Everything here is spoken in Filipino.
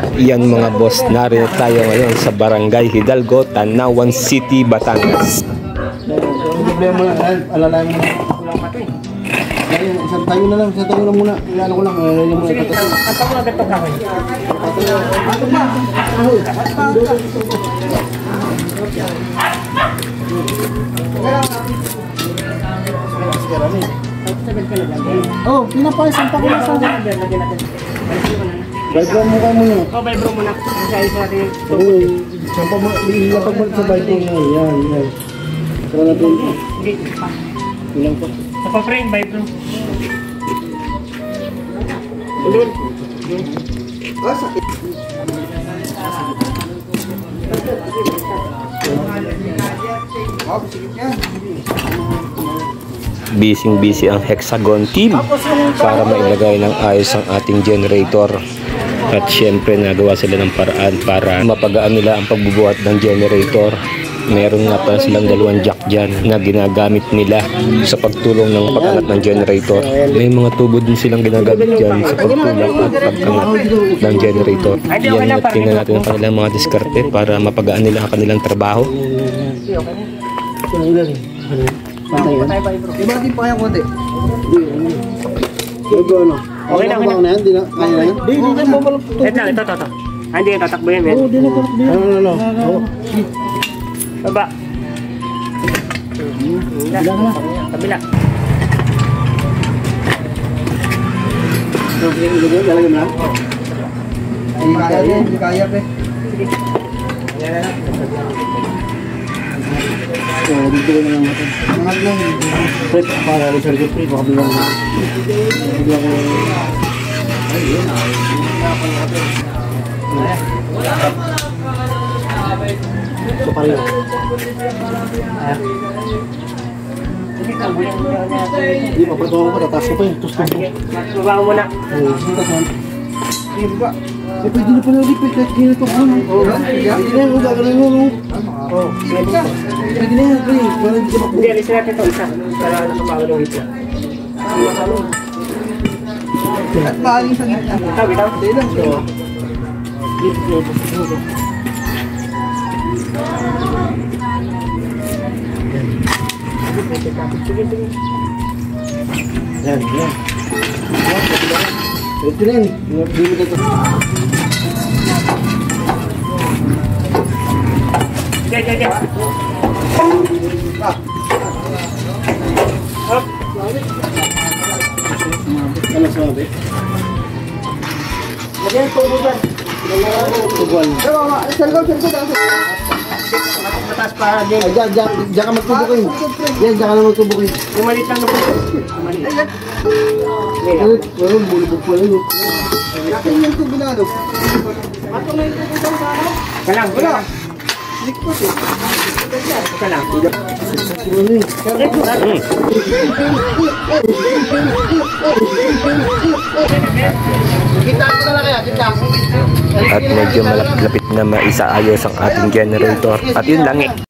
Yan mga boss, narito tayo ngayon sa Barangay Hidalgo, Tanawan City, Batangas. Problema na, alalayan mo na. Isang tayo na muna. Ilan ko lang, alalayan mo na. Kata mo na gato ka kayo. Oh, pinapaisan pa ko na sa Vibro mo ka muna. Oh, vibro muna. Kasi sa ating Sampa mo, ilapag mo sa vibro na. Yan. Saka natin. hindi. Ilang pa. Sa pa-frame, vibro. Ulit. Busy ang Hexagon team para mailagay ng ayos ang ating generator. At syempre nagawa sila ng paraan para mapagaan nila ang pagbubuhat ng generator. Meron nga pa silang dalawang jack dyan na ginagamit nila sa pagtulong ng pag-angat ng generator. May mga tubo din silang ginagamit dyan sa pagtulong at pag-angat ng generator. Yan at tingnan natin ang kanilang mga diskarte para mapagaan nila ang kanilang trabaho. Patay yan. Iba natin pa kaya konti. Ano? Okay na. Yan? Di na? Kaya na yan? Di na mamalapot. Ito. Hindi yung tatakbo yan, men. Oo, di na tatakbo yan. Ano? Baba. Kabila. Lalagyan mo lang? Hindi kaya, pre. Dito ko na lang natin. Angat lang. Pre, para rin sa pre. Baka bilang natin. Bigla ko. Ay, yun. Ito pa rin. Hindi, papatungan ko pa. Tataas ko pa yun. Tustos ko. Baba mo muna. Sige, baba. Eh, pwede na pala lipit. Kahit ginito ko. Pwede na yung gagawin mo. Pwede na yan, pre. Para hindi ka makuha. Hindi, alisin natin ito isa. Para nakapawal yung ito. At maaling sa gitna. Bitaw. Hindi lang. Yan. Ito na yan. Bimit ito. Diyan. Hop. Ano sabi? Lagyan ito buwan. Tugwal. Sargaw. Mataas para din. Ay, diyan ka magtubukin. Yan, diyan ka na magtubukin. Umalit lang na po. Umalit. Walang bulubog pa yun. Nakin yung tubinado. Kalang. Likot eh. Kalang. At medyo malapit na maisaayos ang ating generator. At yun lang